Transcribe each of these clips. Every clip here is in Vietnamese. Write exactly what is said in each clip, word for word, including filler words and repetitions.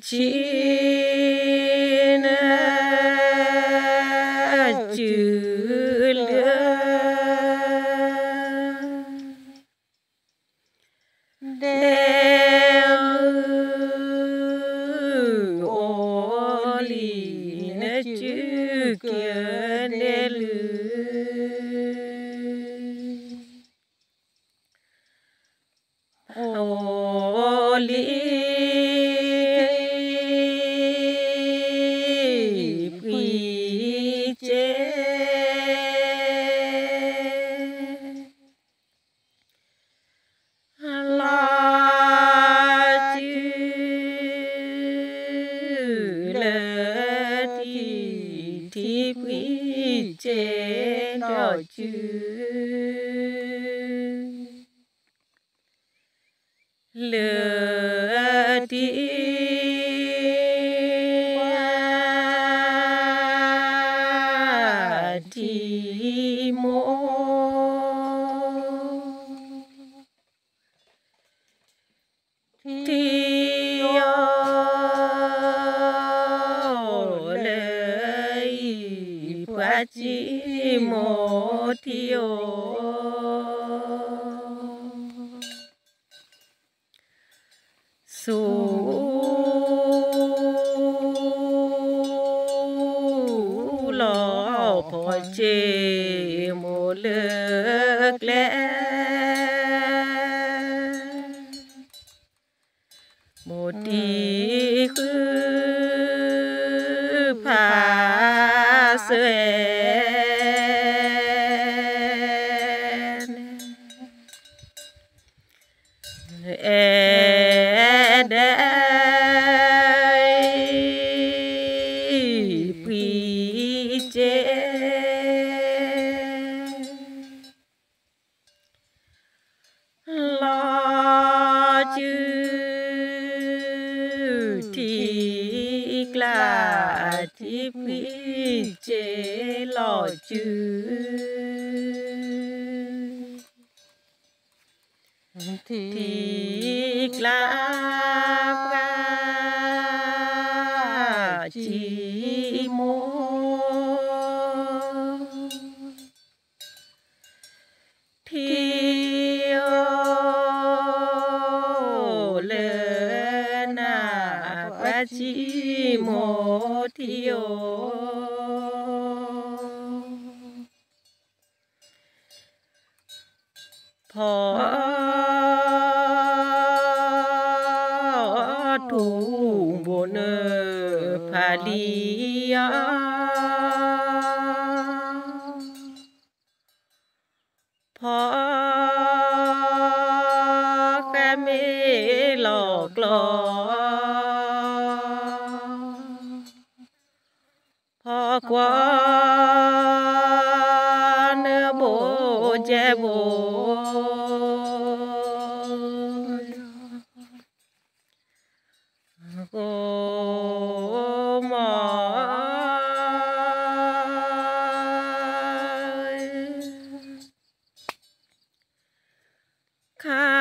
chi chữ lửa đeo ô lì nè chữ kia nè lư ô lì quy chế thì quý chế đó chứ lừa thì thì mô thì quá chi mô thiêu su lo phò chê mô lực lẽ một tí khứ phá xuê e đây quý chế lo chứ thì là thì quý chế lo chứ thì là chỉ mô thiêu lên à quá chỉ mô thiêu phò thủ bộ nơ phá li phò khá mê lọc lọ phò quá nơ bộ che bộ cô mỏi khá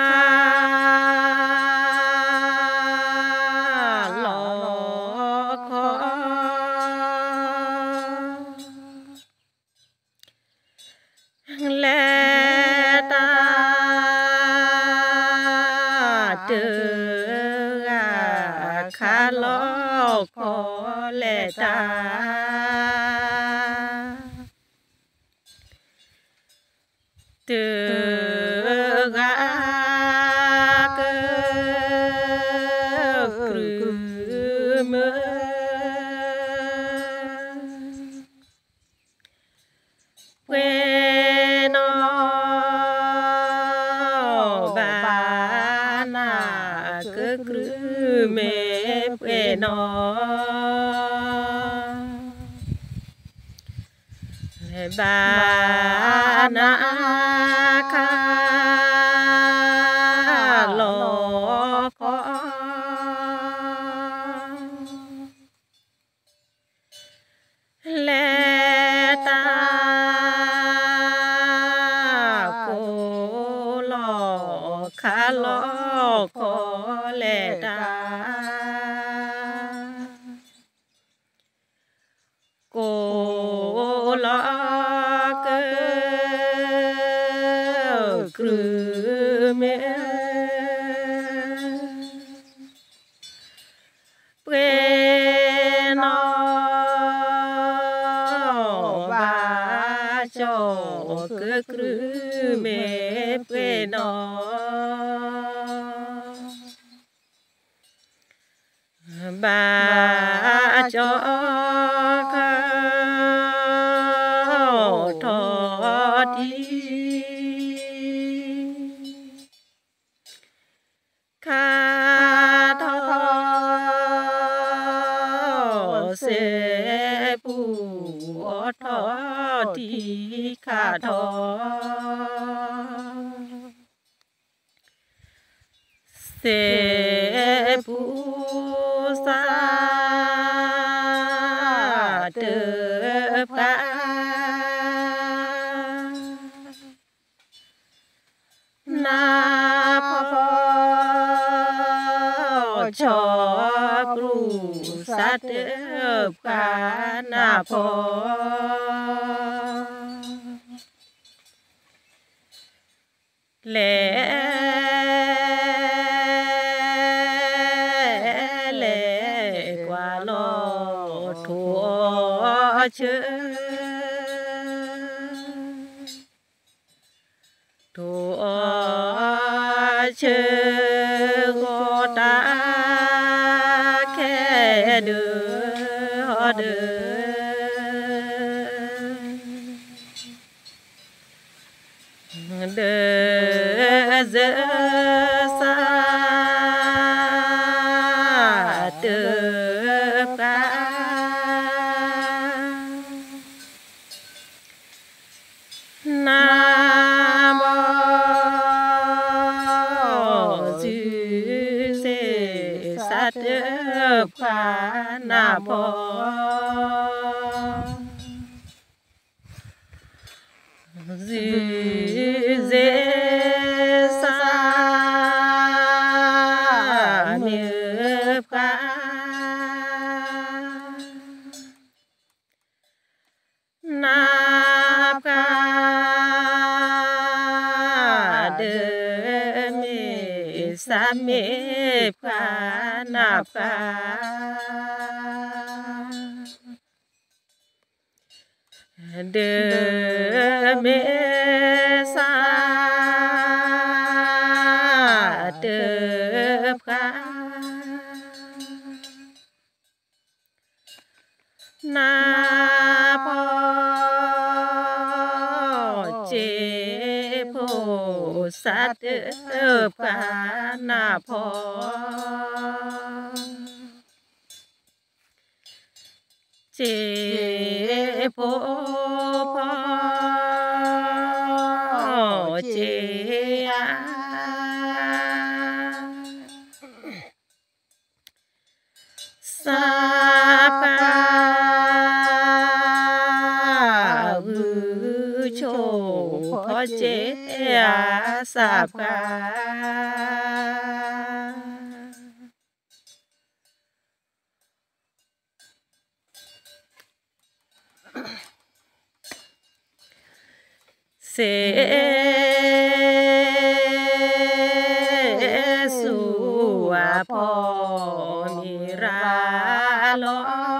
lọ khó lẽ ta trừ khá lo khó lẽ ta từ gã cơ cử mơ quê nó bà na cơ cử mê quê nó bà na ca lo khó lẽ ta cô lo khá lo khó lẽ ta ครือเมเปนอบ่าจอข้าวทอดีข้าทอเสผู้ทอดีข้าทอเสผู้สาเดือพานาพอชอบรู้สัตเดือพานาพอแลเชื่อตัวเชื่อก็ตาแค่เดือเดือเดือเจอสาเดือกานาบจือเสสัตย์พานาพอจือเสสาเนื้อพานาพาเดเมสาเมพานาพาเดเมสาเดพานาพอเจโพสัตย์พานาพอเจโพพอเจอาสาปาโชพอเจอาสาปาเสสุอาพอนิราลอ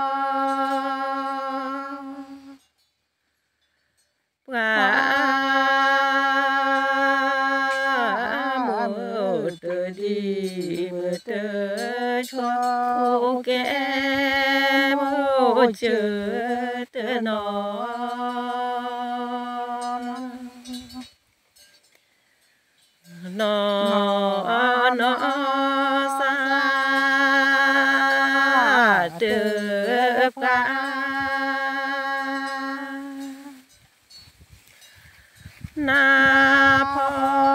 ปามุตดีมุตชอแกมุเจตนอนอนอสาเดือพานาพอ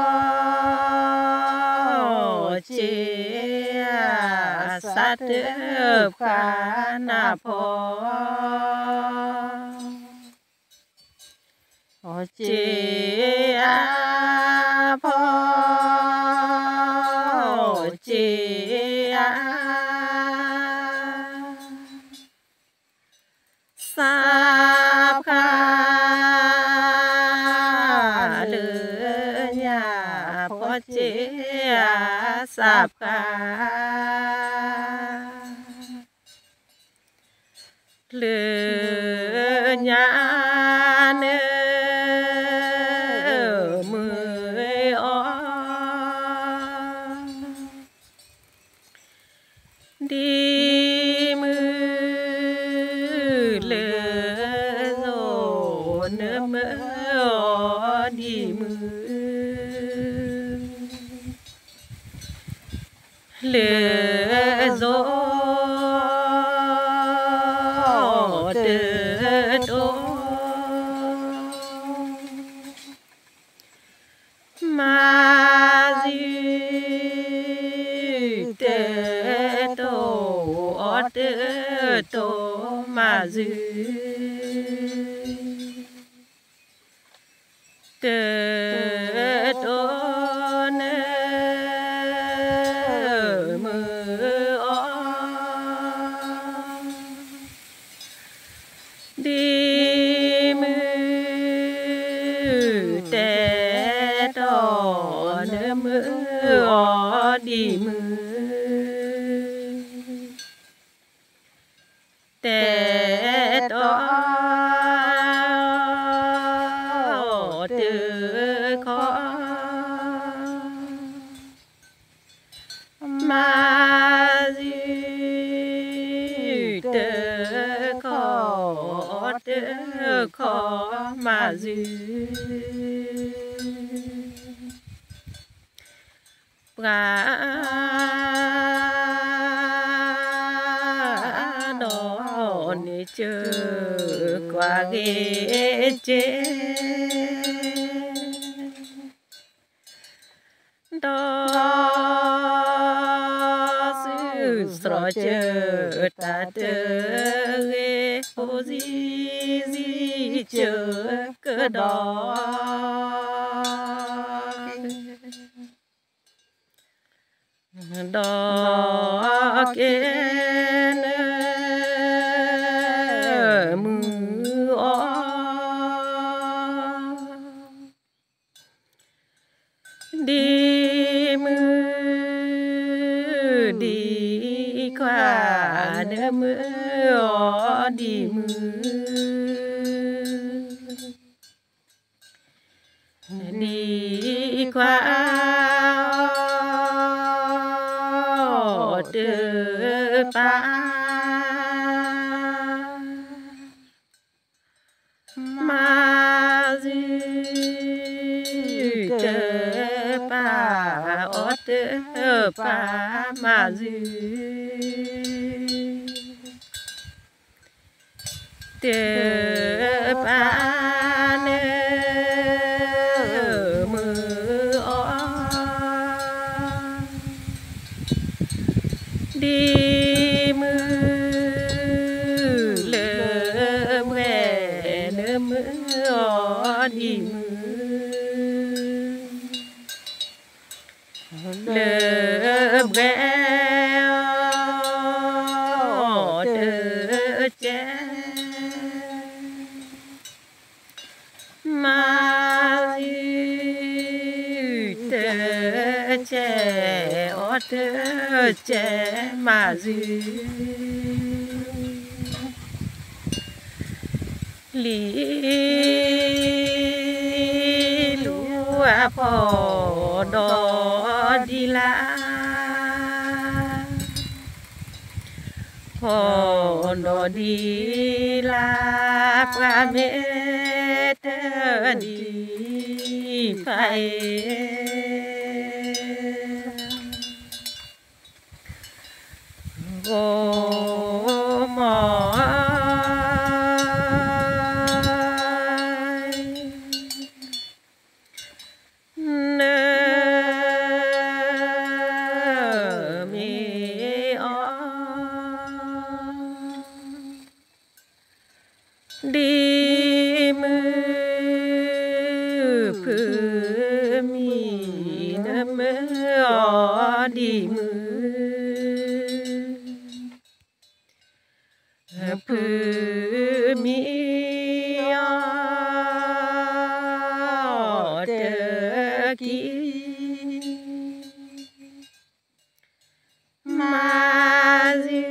เจสัตย์พานาพอเจอาพอเจอาสาพาเลือยาพอเจอาสาพาเลือยาเน tơ tô mà dư tơ tô nơ mơ o đi mơ tê tô nơ mơ o đi mơ tê tô tư khó ma dư tơ khó tơ khó ma dư ra đó nè chờ qua ghế chế đó sư sro chờ ta tơ ghế ô di di chờ cơ đó đó kia nơ mưa o đi mưa đi qua nơ mưa o đi mưa đi qua tơ pa ma dư tơ pa o tơ pa ma dư tơ pa nơ mơ o đi mưa lơ mẹ nơ mưa o đi mưa lơ mẹ o tơ che ma dư tơ che o tơ che ma dư lý lúa phò đỏ đi la phò đỏ đi la qua mẹ tơ đi phải gồ mò đi mưa phứ mi nơ mưa o đi mưa phứ mi o tơ ki ma dư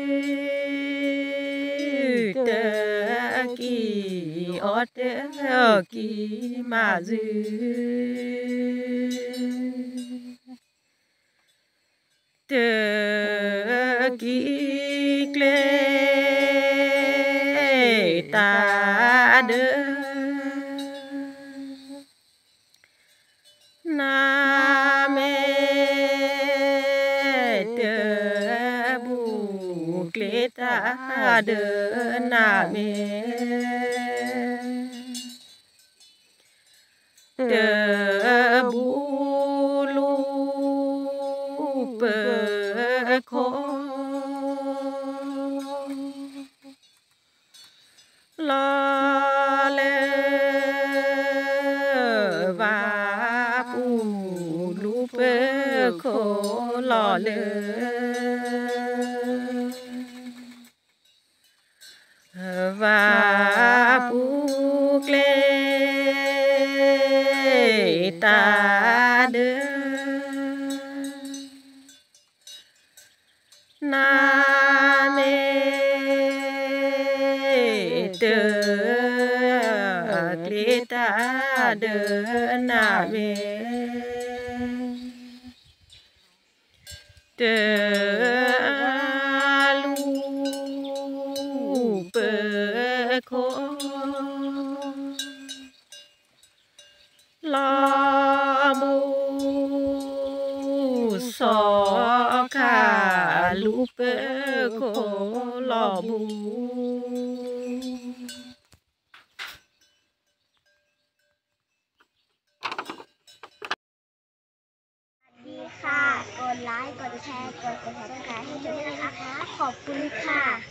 tơ ki o tơ ki ma dư tơ ki kle ta đơ na mê tơ bu kle ta đơ na mê tơ bu lu bơ khô เลยว่าปูเกลตาเดินนาเมเตอเกลตาเดินนาเมเตอลูเปโคลอบูสอขาลูเปโคลอบูดีค่ะกดไลค์กดแชร์กด ซับสไครบ์ ให้ด้วยนะคะขอบคุณค่ะ